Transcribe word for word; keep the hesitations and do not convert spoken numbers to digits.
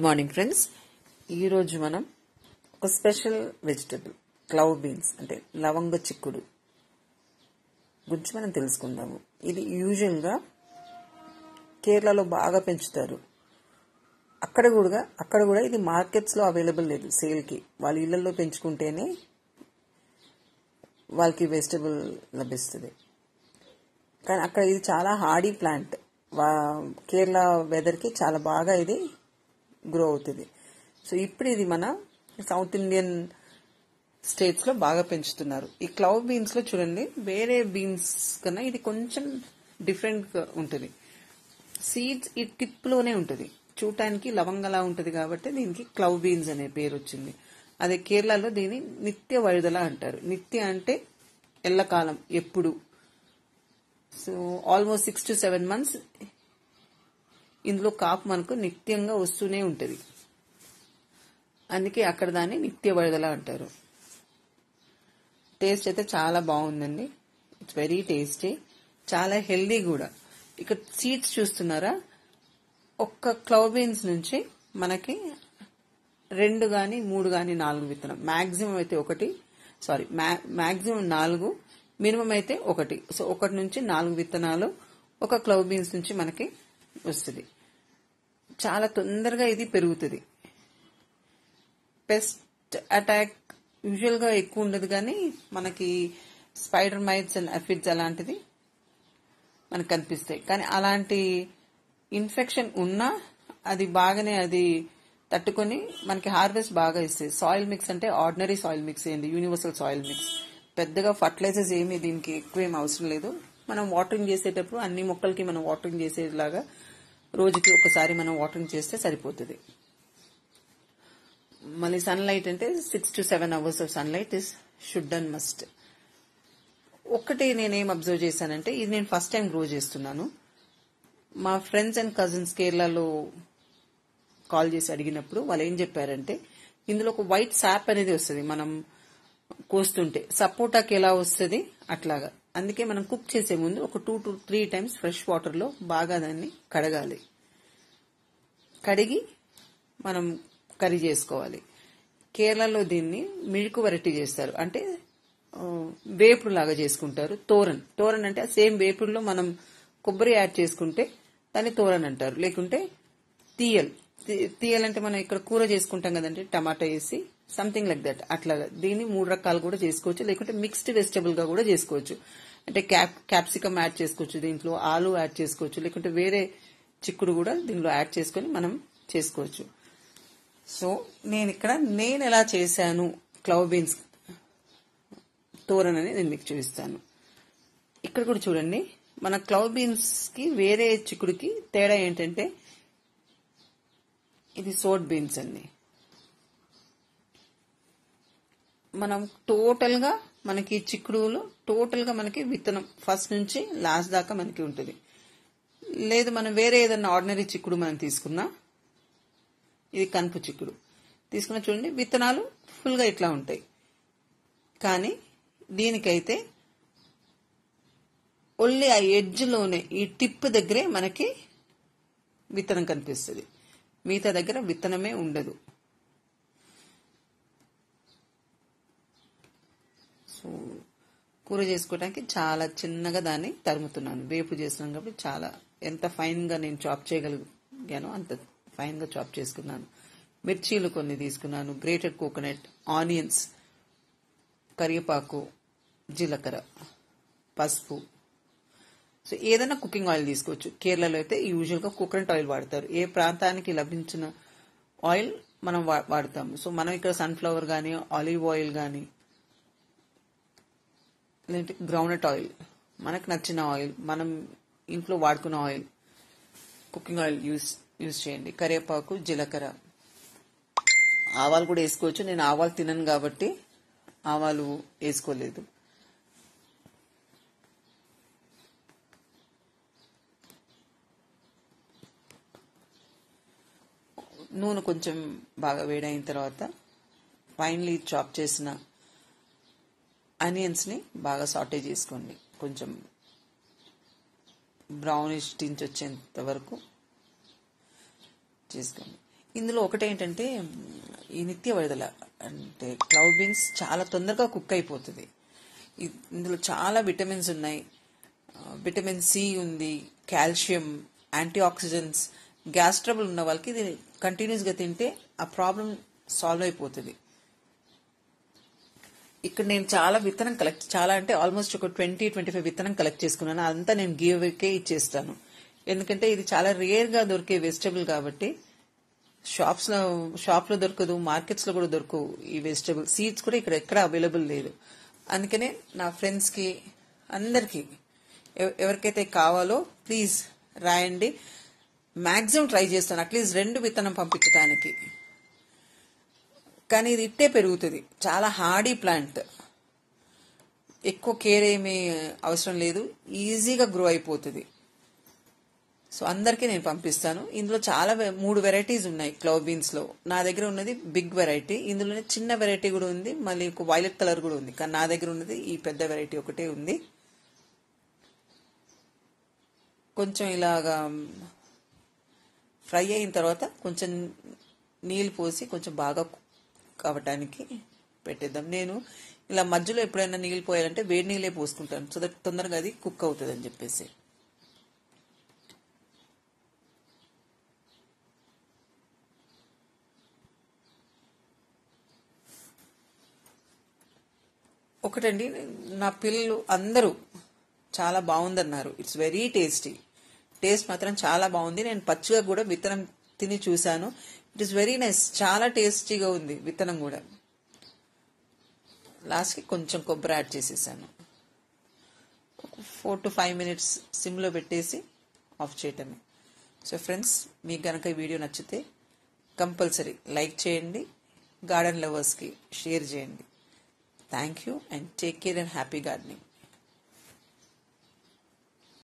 Good morning friends. ఈరోజు మనం ఒక స్పెషల్ వెజిటబుల్ క్లవ్ బీన్స్ అంటే లవంగ చిక్కుడు గురించి మనం తెలుసుకుందాము. ఇది యూజువల్గా కేరళలో బాగా పెంచుతారు. అక్కడ కూడా అక్కడ కూడా ఇది మార్కెట్స్లో అవైలబుల్ లేదు సేల్కి. వాళ్ళ ఇళ్లలో పెంచుకుంటేనే వాళ్ళకి వెజిటబుల్ లభిస్తుంది. కానీ అక్కడ ఇది చాలా హార్డీ ప్లాంట్. కేరళ వెదర్కి చాలా బాగా ఇది గ్రో అవుతుంది. సో ఇప్పుడు ఇది మన సౌత్ ఇండియన్ స్టేట్స్లో బాగా పెంచుతున్నారు. ఈ క్లవ్ బీన్స్లో చూడండి, వేరే బీన్స్ కన్నా ఇది కొంచెం డిఫరెంట్గా ఉంటుంది. సీడ్స్ ఈ టిప్లోనే ఉంటుంది. చూడటానికి లవంగలా ఉంటుంది కాబట్టి దీనికి క్లవ్ బీన్స్ అనే పేరు వచ్చింది. అదే కేరళలో దీన్ని నిత్య వഴുదల అంటారు. నిత్య అంటే ఎల్లకాలం, ఎప్పుడు. So almost six to seven months ఇందులో కాపు మనకు నిత్యంగా వస్తూనే ఉంటుంది. అందుకే అక్కడ దాన్ని నిత్య వഴുదల అంటారు. టేస్ట్ అయితే చాలా బాగుందండి. ఇట్స్ వెరీ టేస్టీ, చాలా హెల్దీ కూడా. ఇక్కడ సీడ్స్ చూస్తున్నారా, ఒక్క క్లవ్ బీన్స్ నుంచి మనకి రెండు గాని మూడు గాని నాలుగు విత్తనం, మాక్సిమం అయితే ఒకటి సారీ మాక్సిమం నాలుగు, మినిమం అయితే ఒకటి. సో ఒకటి నుంచి నాలుగు విత్తనాలు ఒక క్లవ్ బీన్స్ నుంచి మనకి వస్తుంది. చాలా తొందరగా ఇది పెరుగుతుంది. పెస్ట్ అటాక్ యూజువల్ గా ఎక్కువ ఉండదు, కానీ మనకి స్పైడర్ మైట్స్ అండ్ అఫిడ్స్ అలాంటిది మనకు కనిపిస్తాయి. కానీ అలాంటి ఇన్ఫెక్షన్ ఉన్నా అది బాగానే అది తట్టుకొని మనకి హార్వెస్ట్ బాగా ఇస్తుంది. సాయిల్ మిక్స్ అంటే ఆర్డినరీ సాయిల్ మిక్స్ ఏంటి, యూనివర్సల్ సాయిల్ మిక్స్. పెద్దగా ఫర్టిలైజర్స్ ఏమి దీనికి ఎక్కువ ఏమి అవసరం లేదు. మనం వాటరింగ్ చేసేటప్పుడు అన్ని మొక్కలకి మనం వాటరింగ్ చేసేలాగా రోజుకి ఒకసారి మనం వాటరింగ్ చేస్తే సరిపోతుంది. మళ్ళీ సన్లైట్ అంటే six to seven hours of sunlight is should and must. ఒక్కటి నేనేం అబ్జర్వ్ చేశానంటే, ఇది నేను ఫస్ట్ టైం గ్రో చేస్తున్నాను. మా ఫ్రెండ్స్ అండ్ కజిన్స్ కేరళలో కాల్ చేసి అడిగినప్పుడు వాళ్ళు ఏం చెప్పారంటే, ఇందులో ఒక వైట్ సాప్ అనేది వస్తుంది మనం కోస్తుంటే. సపోటాకి ఎలా వస్తుంది అట్లాగా. అందుకే మనం కుక్ చేసే ముందు ఒక two to three times fresh water లో బాగా దాన్ని కడగాలి. కడిగి మనం కర్రీ చేసుకోవాలి. కేరళలో దీన్ని మిల్క్ వెరైటీ చేస్తారు, అంటే వేపుడు లాగా చేసుకుంటారు. తోరన్ తోరన్ అంటే సేమ్ వేపుడులో మనం కొబ్బరి యాడ్ చేసుకుంటే దాన్ని తోరన్ అంటారు. లేకుంటే తీయల్ తీయల్ అంటే మనం ఇక్కడ కూర చేసుకుంటాం కదంటే టమాటా వేసి సంథింగ్ లైక్ దట్. అట్లాగా దీన్ని మూడు రకాలు కూడా చేసుకోవచ్చు. లేకుంటే మిక్స్డ్ వెజిటబుల్ గా కూడా చేసుకోవచ్చు. అంటే క్యాప్ క్యాప్సికమ్ యాడ్ చేసుకోవచ్చు, దీంట్లో ఆలు యాడ్ చేసుకోవచ్చు, లేకుంటే వేరే చిక్కుడు కూడా దీనిలో యాడ్ చేసుకుని మనం చేసుకోవచ్చు. సో నేను ఇక్కడ నేను ఎలా చేశాను క్లవ్ బీన్స్ తోరన్ అని నేను మీకు చూపిస్తాను. ఇక్కడ కూడా చూడండి, మన క్లవ్ బీన్స్ కి వేరే చిక్కుడుకి తేడా ఏంటంటే, ఇది సోట్ బీన్స్ అండి. మనం టోటల్ గా మనకి చిక్కుడులో టోటల్ గా మనకి విత్తనం ఫస్ట్ నుంచి లాస్ట్ దాకా మనకి ఉంటుంది. లేదు మనం వేరే ఏదన్నా ఆర్డినరీ చిక్కుడు మనం తీసుకున్నా, ఇది కనుపు చిక్కుడు తీసుకున్నా చూడండి, విత్తనాలు ఫుల్ గా ఇట్లా ఉంటాయి. కానీ దీనికైతే ఓన్లీ ఆ ఎడ్జ్ లోనే ఈ టిప్ దగ్గరే మనకి విత్తనం కనిపిస్తుంది. మిగతా దగ్గర విత్తనమే ఉండదు. సో కూర చేసుకోవడానికి చాలా చిన్నగా దాన్ని తరుముతున్నాను. వేపుడు చేస్తున్నాను కాబట్టి చాలా ఎంత ఫైన్ గా నేను చాప్ చేయగలిగానో అంత ఫైన్ గా చాప్ చేసుకున్నాను. మిర్చీలు కొన్ని తీసుకున్నాను, గ్రేటెడ్ కోకోనట్, ఆనియన్స్, కరివేపాకు, జీలకర్ర, పసుపు. సో ఏదైనా కుకింగ్ ఆయిల్ తీసుకోవచ్చు. కేరళలో అయితే యూజువల్ గా కోకోనట్ ఆయిల్ వాడతారు. ఏ ప్రాంతానికి లభించిన ఆయిల్ మనం వాడతాము. సో మనం ఇక్కడ సన్ఫ్లవర్ గానీ, ఆలివ్ ఆయిల్ గానీ, లేదంటే గ్రౌండ్నట్ ఆయిల్, మనకు నచ్చిన ఆయిల్, మనం ఇంట్లో వాడుకున్న oil, cooking oil use use చేయండి. కరివేపాకు, జీలకర్ర, ఆవాలు కూడా వేసుకోవచ్చు. నేను ఆవాలు తినను కాబట్టి ఆవాలు వేసుకోలేదు. నూనె కొంచెం బాగా వేడైన తర్వాత ఫైనలీ చాప్ చేసిన ఆనియన్స్ ని బాగా సాటే చేసుకోండి. కొంచెం బ్రౌనిష్ టించ్ వచ్చేంత వరకు చేసుకోండి. ఇందులో ఒకటేంటంటే ఈ నిత్య వరదల అంటే క్లవ్ బీన్స్ చాలా తొందరగా కుక్ అయిపోతుంది. ఇందులో చాలా విటమిన్స్ ఉన్నాయి. విటమిన్ సి ఉంది, calcium, antioxidants. Gas trouble ఉన్న వాళ్ళకి ఇది కంటిన్యూస్గా తింటే ఆ ప్రాబ్లం సాల్వ్ అయిపోతుంది. ఇక్కడ నేను చాలా విత్తనం కలెక్ట్ చాలా అంటే ఆల్మోస్ట్ ఒక ట్వంటీ ట్వంటీ ఫైవ్ విత్తనం కలెక్ట్ చేసుకున్నాను. అదంతా నేను గివ్ అవేకే ఇచ్చేస్తాను. ఎందుకంటే ఇది చాలా రేర్ గా దొరికే వెజిటబుల్ కాబట్టి షాప్స్ లో షాప్ లో దొరకదు, మార్కెట్స్ లో కూడా దొరకవు. ఈ వెజిటబుల్ సీడ్స్ కూడా ఇక్కడ ఎక్కడ అవైలబుల్ లేదు. అందుకనే నా ఫ్రెండ్స్ కి అందరికి ఎవరికైతే కావాలో ప్లీజ్ రాయండి. మాక్సిమం ట్రై చేస్తాను అట్లీస్ట్ రెండు విత్తనం పంపించడానికి. కానీ ఇది ఇట్టే పెరుగుతుంది. చాలా హార్డీ ప్లాంట్, ఎక్కువ కేర్ ఏమీ అవసరం లేదు, ఈజీగా గ్రో అయిపోతుంది. సో అందరికీ నేను పంపిస్తాను. ఇందులో చాలా మూడు వెరైటీస్ ఉన్నాయి క్లవ్ బీన్స్ లో. నా దగ్గర ఉన్నది బిగ్ వెరైటీ, ఇందులోనే చిన్న వెరైటీ కూడా ఉంది, మళ్ళీ ఒక వైలెట్ కలర్ కూడా ఉంది. కానీ నా దగ్గర ఉన్నది ఈ పెద్ద వెరైటీ ఒకటే ఉంది. కొంచెం ఇలాగా ఫ్రై అయిన తర్వాత కొంచెం నీళ్ళు పోసి కొంచెం బాగా కావటానికి పెట్టేద్దాం. నేను ఇలా మధ్యలో ఎప్పుడైనా నీళ్ళు పోయాలంటే వేడి నీళ్ళే పోసుకుంటాను, సో దట్ తొందరగా అది కుక్ అవుతుంది అని చెప్పేసి. ఒకటండి, నా పిల్లలు అందరూ చాలా బాగుందన్నారు. It's very tasty. టేస్ట్ మాత్రం చాలా బాగుంది. నేను పచ్చిగా కూడా విత్తనం తిని చూశాను. ఇట్ ఈస్ వెరీ నైస్, చాలా టేస్టీగా ఉంది విత్తనం కూడా. లాస్ట్కి కొంచెం కొబ్బరి యాడ్ చేసేసాను. ఫోర్ టు ఫైవ్ మినిట్స్ సిమ్లో పెట్టేసి ఆఫ్ చేయటమే. సో ఫ్రెండ్స్, మీకు కనుక ఈ వీడియో నచ్చితే కంపల్సరీ లైక్ చేయండి, గార్డెన్ లవర్స్కి షేర్ చేయండి. Thank you and take care and happy gardening.